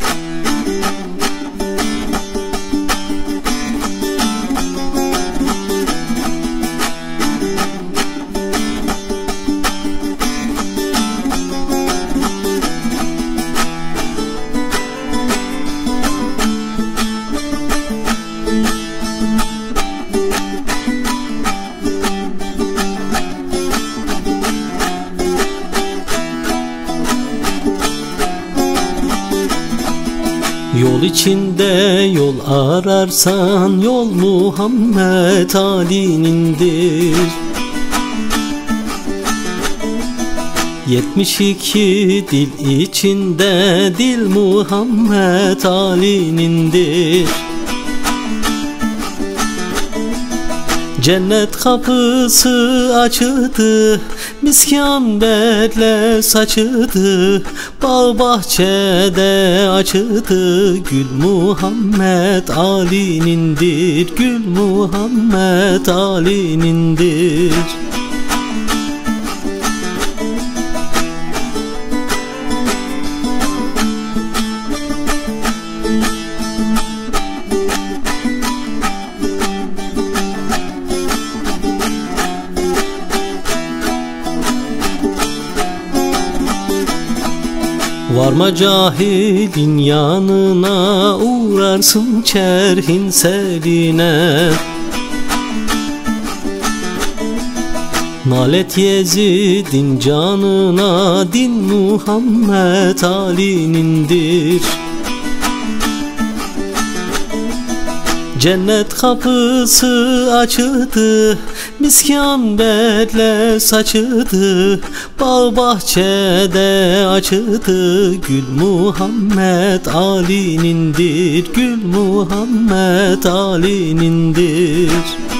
Yol içinde yol ararsan yol Muhammed Ali'nindir. 72 dil içinde dil Muhammed Ali'nindir. Cennet kapısı açıldı, miski amberle saçıldı, bağ bahçede açıldı, gül Muhammed Ali'nindir, gül Muhammed Ali'nindir. Varma cahilin yanına, uğrarsın çerhin seline. Nalet Yezid'in canına, din Muhammed Ali'nindir. Cennet kapısı açıldı, miski amberle saçıldı, bağ bahçede açıldı, gül Muhammed Ali'nindir, gül Muhammed Ali'nindir.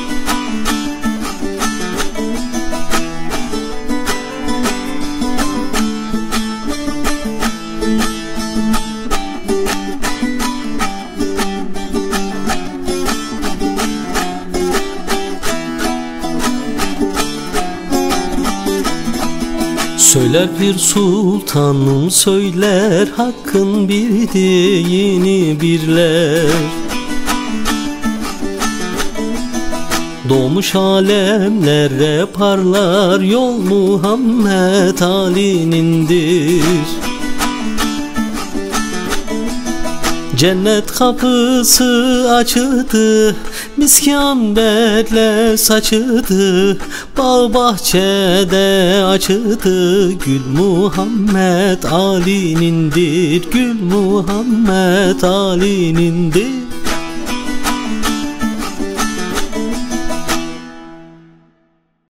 Söyler bir sultanım söyler, hakkın bildiğini birler. Doğmuş alemlere parlar, yol Muhammed Ali'nindir. Cennet kapısı açıldı, miski amberle saçıldı, bağ bahçede açıldı, gül Muhammed Ali'nindir, gül Muhammed Ali'nindir.